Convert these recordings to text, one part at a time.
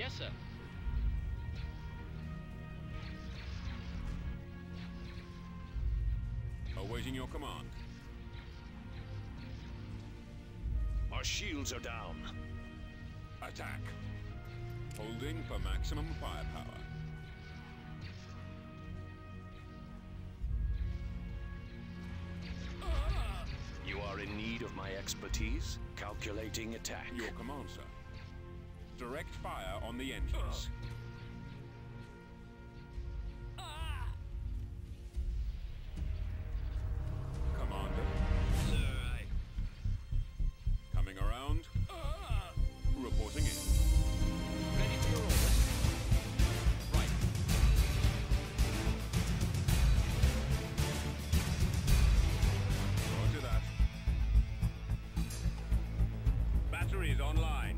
Yes, sir. Awaiting your command. Our shields are down. Attack. Holding for maximum firepower. You are in need of my expertise? Calculating attack. Your command, sir. Direct fire on the engines. Commander. Coming around. Reporting in. Ready for your orders? Right. Roger that. Battery is online.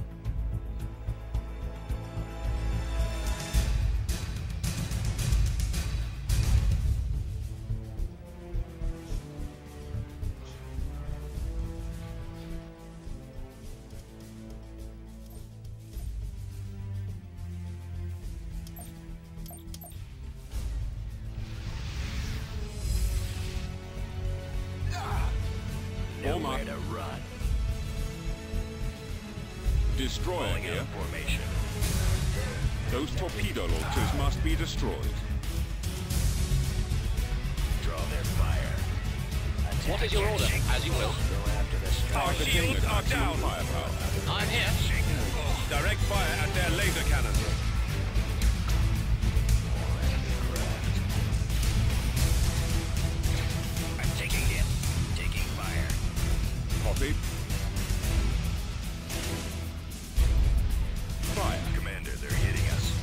Nowhere to run. Destroyer Falling out here. of formation. Those torpedo launchers must be destroyed. Draw their fire. What is your order? As you will. Go after the Our strike. shields are down. Firepower. I'm here. Direct fire at their laser cannons. I'm taking hit. Taking fire. Copy. Fire. Commander, they're hitting us.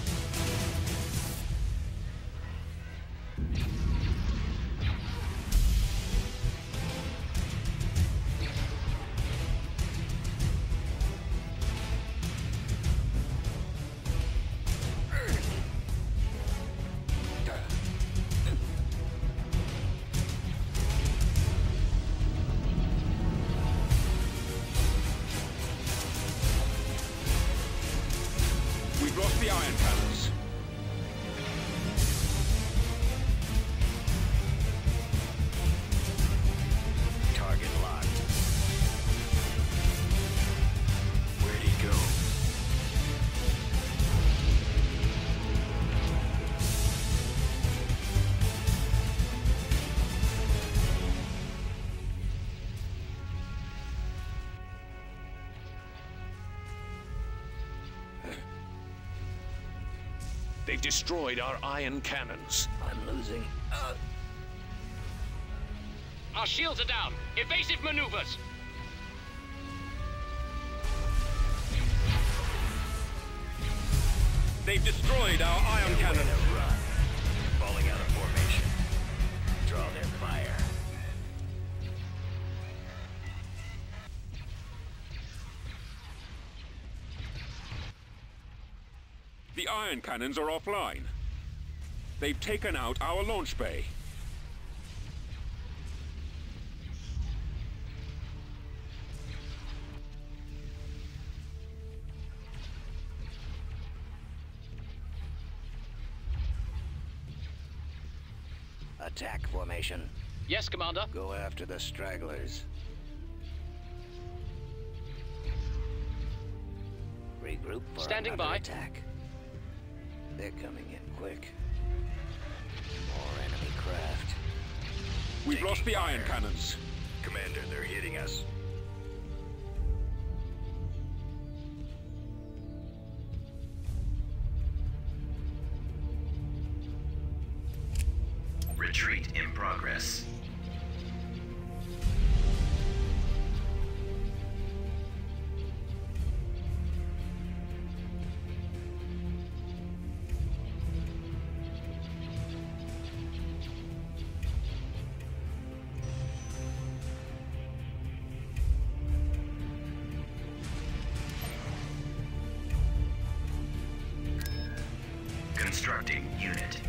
We've lost the iron cannons. Target locked. Where'd he go? They've destroyed our iron cannons. I'm losing. Our shields are down. Evasive maneuvers. They've destroyed our iron Nowhere cannons. to run. Falling out of formation. Draw their fire. The iron cannons are offline. They've taken out our launch bay. Attack formation. Yes, Commander. Go after the stragglers. Regroup for Standing another by. attack. They're coming in quick. More enemy craft. We've lost the iron cannons. Commander, they're hitting us. Retreat in progress. Constructing unit.